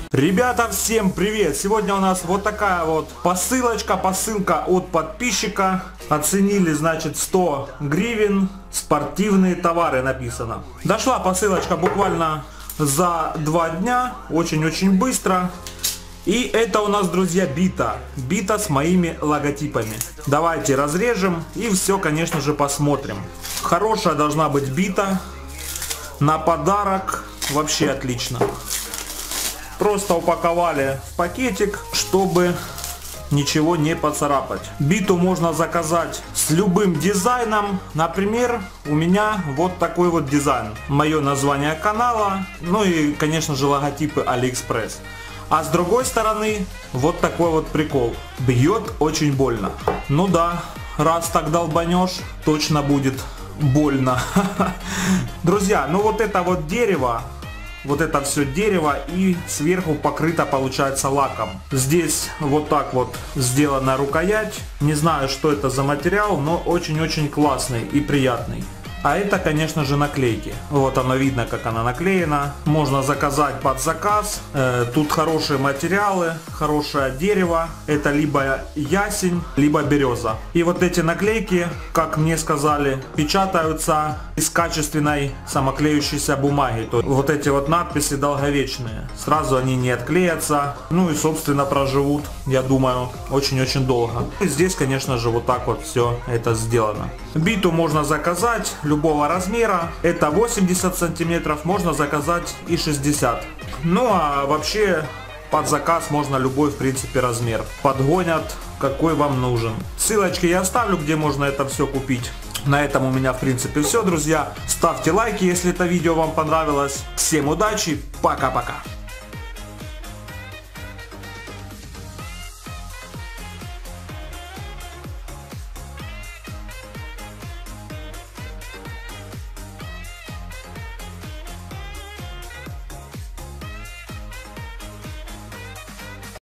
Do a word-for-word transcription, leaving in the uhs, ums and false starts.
Ребята, всем привет! Сегодня у нас вот такая вот посылочка, посылка от подписчика. Оценили, значит, сто гривен, спортивные товары написано. Дошла посылочка буквально за два дня, очень-очень быстро. И это у нас, друзья, бита. Бита с моими логотипами. Давайте разрежем и все, конечно же, посмотрим. Хорошая должна быть бита. На подарок вообще отлично. Просто упаковали в пакетик, чтобы ничего не поцарапать. Биту можно заказать с любым дизайном. Например, у меня вот такой вот дизайн. Мое название канала. Ну и, конечно же, логотипы Алиэкспресс. А с другой стороны, вот такой вот прикол. Бьет очень больно. Ну да, раз так долбанешь, точно будет больно. Друзья, ну вот это вот дерево. Вот это все дерево и сверху покрыто, получается, лаком. Здесь вот так вот сделана рукоять. Не знаю, что это за материал, но очень-очень классный и приятный. А это, конечно же, наклейки. Вот оно видно, как она наклеена. Можно заказать под заказ. Э, тут хорошие материалы, хорошее дерево. Это либо ясень, либо береза. И вот эти наклейки, как мне сказали, печатаются из качественной самоклеющейся бумаги. То есть вот эти вот надписи долговечные. Сразу они не отклеятся. Ну и, собственно, проживут, я думаю, очень-очень долго. И здесь, конечно же, вот так вот все это сделано. Биту можно заказать любого размера. Это восемьдесят сантиметров, можно заказать и шестьдесят. Ну а вообще под заказ можно любой, в принципе, размер. Подгонят, какой вам нужен. Ссылочки я оставлю, где можно это все купить. На этом у меня, в принципе, все, друзья. Ставьте лайки, если это видео вам понравилось. Всем удачи, пока-пока.